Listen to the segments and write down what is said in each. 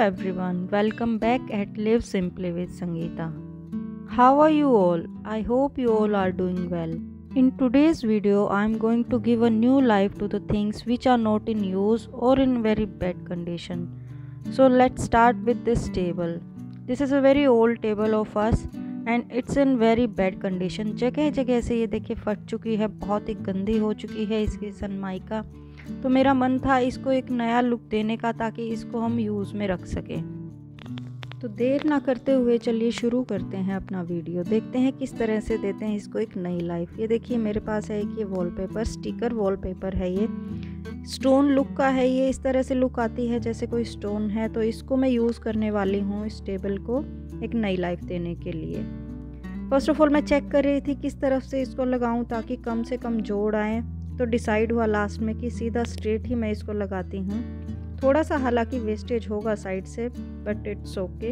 everyone, welcome back at Live Simply with Sangeeta. How are you all? I hope you all are doing well. In today's video, I am going to give a new life to the things which are not in use or in very bad condition. So let's start with this table. This is a very old table of us and it's in very bad condition. जगह जगह से ये देखिए फट चुकी है, बहुत ही गंदी हो चुकी है इसकी सनमाइका। तो मेरा मन था इसको एक नया लुक देने का ताकि इसको हम यूज़ में रख सकें। तो देर ना करते हुए चलिए शुरू करते हैं अपना वीडियो। देखते हैं किस तरह से देते हैं इसको एक नई लाइफ। ये देखिए मेरे पास है एक ये वॉलपेपर, स्टिकर वॉलपेपर है। ये स्टोन लुक का है। ये इस तरह से लुक आती है जैसे कोई स्टोन है। तो इसको मैं यूज़ करने वाली हूँ इस टेबल को एक नई लाइफ देने के लिए। फर्स्ट ऑफ ऑल मैं चेक कर रही थी किस तरफ से इसको लगाऊं ताकि कम से कम जोड़ आए। तो डिसाइड हुआ लास्ट में कि सीधा स्ट्रेट ही मैं इसको लगाती हूँ। थोड़ा सा हालांकि वेस्टेज होगा साइड से, बट इट्स ओके।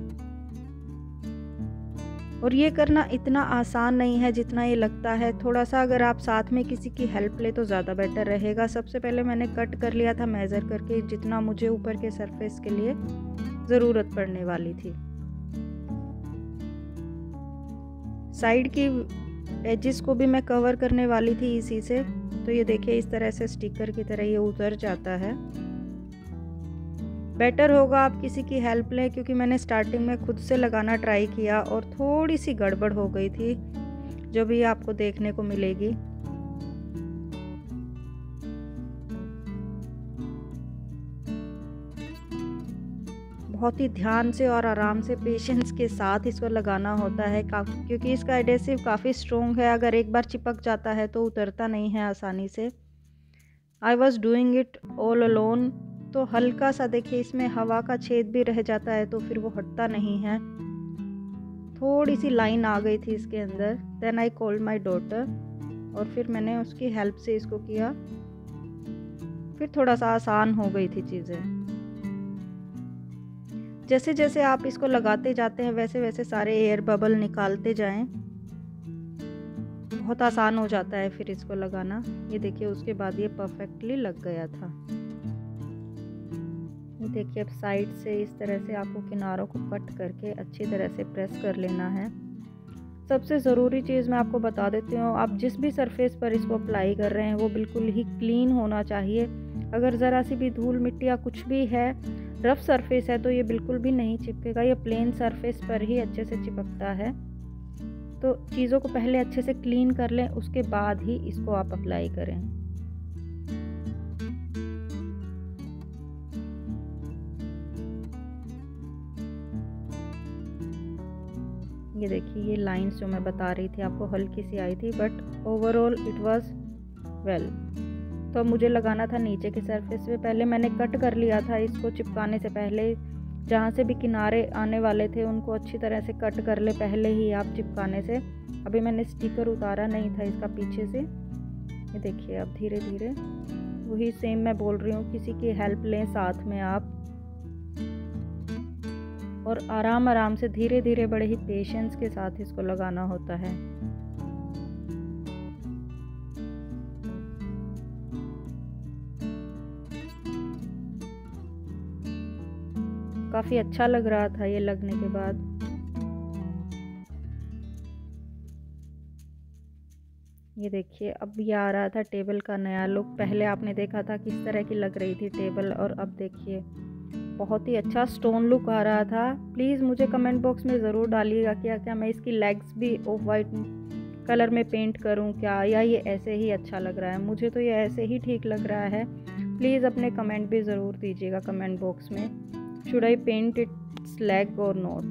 और ये करना इतना आसान नहीं है जितना ये लगता है। थोड़ा सा अगर आप साथ में किसी की हेल्प ले तो ज़्यादा बेटर रहेगा। सबसे पहले मैंने कट कर लिया था मेज़र करके जितना मुझे ऊपर के सरफेस के लिए ज़रूरत पड़ने वाली थी। साइड की एजेस को भी मैं कवर करने वाली थी इसी से। तो ये देखिए इस तरह से स्टिकर की तरह ये उतर जाता है। बेटर होगा आप किसी की हेल्प लें क्योंकि मैंने स्टार्टिंग में खुद से लगाना ट्राई किया और थोड़ी सी गड़बड़ हो गई थी जो भी आपको देखने को मिलेगी। बहुत ही ध्यान से और आराम से पेशेंस के साथ इसको लगाना होता है क्योंकि इसका एडेसिव काफ़ी स्ट्रॉन्ग है। अगर एक बार चिपक जाता है तो उतरता नहीं है आसानी से। I was doing it all alone. तो हल्का सा देखिए इसमें हवा का छेद भी रह जाता है तो फिर वो हटता नहीं है। थोड़ी सी लाइन आ गई थी इसके अंदर। Then I called my daughter और फिर मैंने उसकी हेल्प से इसको किया। फिर थोड़ा सा आसान हो गई थी चीज़ें। जैसे जैसे आप इसको लगाते जाते हैं वैसे वैसे सारे एयर बबल निकालते जाएं। बहुत आसान हो जाता है फिर इसको लगाना। ये देखिए उसके बाद ये परफेक्टली लग गया था। ये देखिए अब साइड से इस तरह से आपको किनारों को कट करके अच्छी तरह से प्रेस कर लेना है। सबसे ज़रूरी चीज़ मैं आपको बता देती हूँ, आप जिस भी सरफेस पर इसको अप्लाई कर रहे हैं वो बिल्कुल ही क्लीन होना चाहिए। अगर ज़रा सी भी धूल मिट्टी या कुछ भी है, रफ़ सरफेस है तो ये बिल्कुल भी नहीं चिपकेगा। ये प्लेन सरफेस पर ही अच्छे से चिपकता है। तो चीज़ों को पहले अच्छे से क्लीन कर लें, उसके बाद ही इसको आप अप्लाई करें। ये देखिए ये लाइंस जो मैं बता रही थी आपको हल्की सी आई थी, but overall it was well. तो अब मुझे लगाना था नीचे के सरफेस पे। पहले मैंने कट कर लिया था इसको चिपकाने से पहले। जहाँ से भी किनारे आने वाले थे उनको अच्छी तरह से कट कर ले पहले ही आप चिपकाने से। अभी मैंने स्टिकर उतारा नहीं था इसका पीछे से। ये देखिए अब धीरे धीरे वही सेम मैं बोल रही हूँ, किसी की हेल्प लें साथ में आप और आराम आराम से धीरे धीरे बड़े ही पेशेंस के साथ इसको लगाना होता है। काफ़ी अच्छा लग रहा था ये लगने के बाद। ये देखिए अब ये आ रहा था टेबल का नया लुक। पहले आपने देखा था किस तरह की लग रही थी टेबल और अब देखिए बहुत ही अच्छा स्टोन लुक आ रहा था। प्लीज़ मुझे कमेंट बॉक्स में ज़रूर डालिएगा क्या मैं इसकी लेग्स भी ऑफ वाइट कलर में पेंट करूं क्या, या ये ऐसे ही अच्छा लग रहा है। मुझे तो ये ऐसे ही ठीक लग रहा है। प्लीज़ अपने कमेंट भी ज़रूर दीजिएगा कमेंट बॉक्स में। Should I paint its leg or not?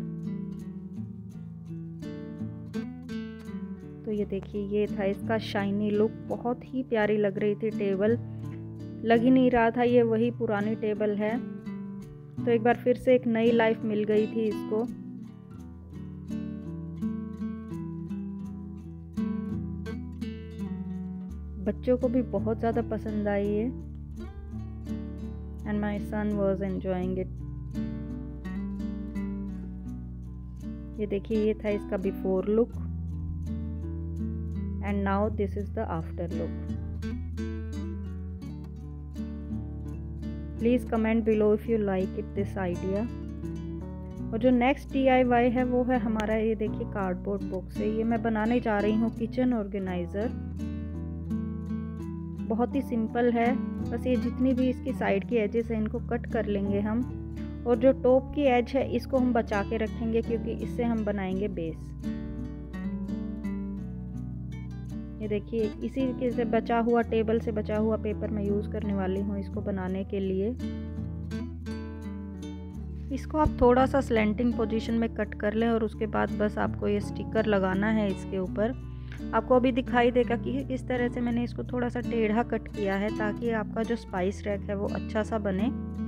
तो ये देखिए ये था इसका शाइनी लुक। बहुत ही प्यारी लग रही थी टेबल। लग ही नहीं रहा था ये वही पुरानी टेबल है। तो एक बार फिर से एक नई लाइफ मिल गई थी इसको। बच्चों को भी बहुत ज़्यादा पसंद आई है and my son was enjoying it. ये देखिए ये था इसका before look and now this is the after look. Please comment below if you like it this idea. और जो नेक्स्ट DIY है वो है हमारा, ये देखिए कार्डबोर्ड बॉक्स है। ये मैं बनाने जा रही हूँ किचन ऑर्गेनाइज़र। बहुत ही सिंपल है, बस ये जितनी भी इसकी साइड की एजेस हैं इनको कट कर लेंगे हम, और जो टॉप की एज है इसको हम बचा के रखेंगे क्योंकि इससे हम बनाएंगे बेस। ये देखिए इसी के से बचा हुआ, टेबल से बचा हुआ पेपर मैं यूज़ करने वाली हूँ इसको बनाने के लिए। इसको आप थोड़ा सा स्लैंटिंग पोजीशन में कट कर लें और उसके बाद बस आपको ये स्टिकर लगाना है इसके ऊपर। आपको अभी दिखाई देगा कि किस तरह से मैंने इसको थोड़ा सा टेढ़ा कट किया है ताकि आपका जो स्पाइस रैक है वो अच्छा सा बने।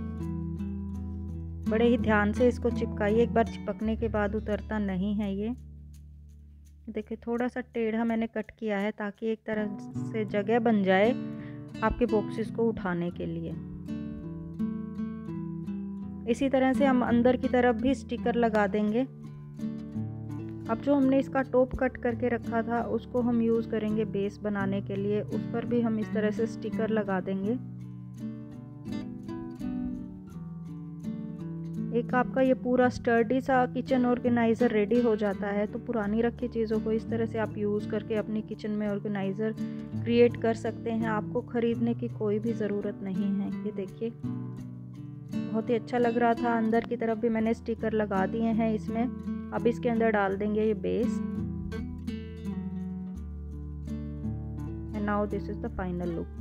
बड़े ही ध्यान से इसको चिपकाइए, एक बार चिपकने के बाद उतरता नहीं है ये। देखिए थोड़ा सा टेढ़ा मैंने कट किया है ताकि एक तरह से जगह बन जाए आपके बॉक्सेस को उठाने के लिए। इसी तरह से हम अंदर की तरफ भी स्टिकर लगा देंगे। अब जो हमने इसका टॉप कट करके रखा था उसको हम यूज़ करेंगे बेस बनाने के लिए, उस पर भी हम इस तरह से स्टिकर लगा देंगे। एक आपका ये पूरा स्टर्डी सा किचन ऑर्गेनाइज़र रेडी हो जाता है। तो पुरानी रखी चीज़ों को इस तरह से आप यूज़ करके अपनी किचन में ऑर्गेनाइज़र क्रिएट कर सकते हैं। आपको ख़रीदने की कोई भी ज़रूरत नहीं है। ये देखिए बहुत ही अच्छा लग रहा था। अंदर की तरफ भी मैंने स्टिकर लगा दिए हैं इसमें। अब इसके अंदर डाल देंगे ये base. And now this is the final look.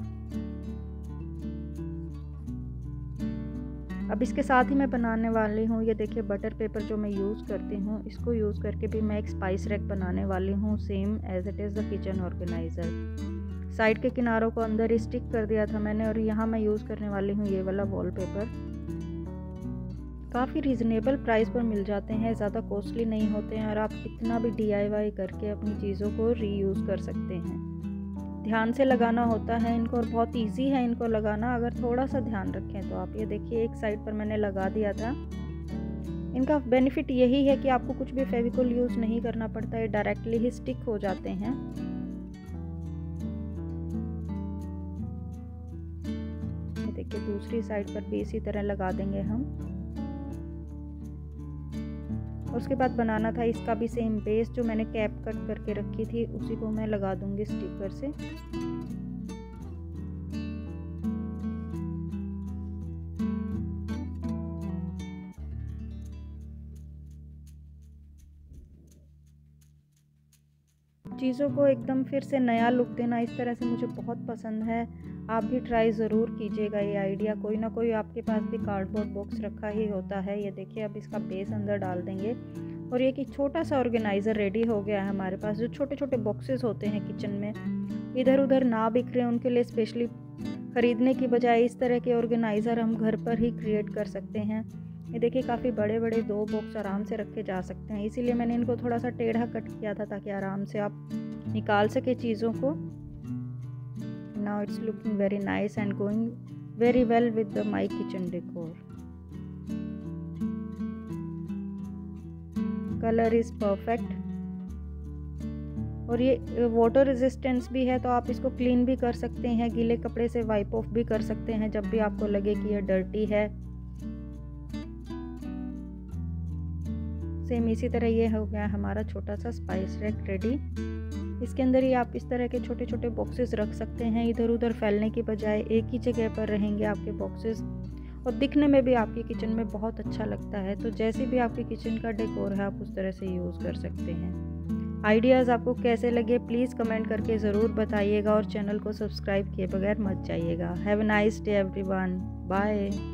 अब इसके साथ ही मैं बनाने वाली हूँ, ये देखिए बटर पेपर जो मैं यूज़ करती हूँ, इसको यूज़ करके भी मैं एक स्पाइस रैक बनाने वाली हूँ, same as it is the kitchen organiser. Side के किनारों को अंदर ही स्टिक कर दिया था मैंने, और यहाँ मैं यूज़ करने वाली हूँ ये वाला वॉलपेपर। काफ़ी रीज़नेबल प्राइस पर मिल जाते हैं, ज़्यादा कॉस्टली नहीं होते हैं, और आप कितना भी DIY करके अपनी चीज़ों को रीयूज़ कर सकते हैं। ध्यान से लगाना होता है इनको, और बहुत इजी है इनको लगाना अगर थोड़ा सा ध्यान रखें तो आप। ये देखिए एक साइड पर मैंने लगा दिया था। इनका बेनिफिट यही है कि आपको कुछ भी फेविकोल यूज़ नहीं करना पड़ता है, डायरेक्टली ही स्टिक हो जाते हैं। ये देखिए दूसरी साइड पर भी इसी तरह लगा देंगे हम। उसके बाद बनाना था इसका भी सेम बेस, जो मैंने कैप कट करके रखी थी उसी को मैं लगा दूंगी स्टिकर से। चीज़ों को एकदम फिर से नया लुक देना इस तरह से मुझे बहुत पसंद है। आप भी ट्राई ज़रूर कीजिएगा ये आइडिया। कोई ना कोई आपके पास भी कार्डबोर्ड बॉक्स रखा ही होता है। ये देखिए अब इसका बेस अंदर डाल देंगे, और ये कि छोटा सा ऑर्गेनाइज़र रेडी हो गया है हमारे पास। जो छोटे छोटे बॉक्सेस होते हैं किचन में, इधर उधर ना बिखरे, उनके लिए स्पेशली ख़रीदने की बजाय इस तरह के ऑर्गेनाइज़र हम घर पर ही क्रिएट कर सकते हैं। ये देखिए काफ़ी बड़े बड़े 2 बॉक्स आराम से रखे जा सकते हैं, इसीलिए मैंने इनको थोड़ा सा टेढ़ा कट किया था ताकि आराम से आप निकाल सके चीज़ों को। Now it's looking very nice and going very well with the my kitchen decor. Colour is perfect, और ये वाटर रेजिस्टेंस भी है, तो आप इसको क्लीन भी कर सकते हैं, गीले कपड़े से वाइप ऑफ भी कर सकते हैं जब भी आपको लगे कि ये डर्टी है। सेम इसी तरह ये हो गया हमारा छोटा सा स्पाइस रैक रेडी। इसके अंदर ही आप इस तरह के छोटे छोटे बॉक्सेस रख सकते हैं, इधर उधर फैलने की बजाय एक ही जगह पर रहेंगे आपके बॉक्सेस, और दिखने में भी आपकी किचन में बहुत अच्छा लगता है। तो जैसे भी आपकी किचन का डेकोर है आप उस तरह से यूज़ कर सकते हैं। आइडियाज़ आपको कैसे लगे प्लीज़ कमेंट करके ज़रूर बताइएगा, और चैनल को सब्सक्राइब किए बगैर मत जाइएगा। Have a nice day everyone, bye.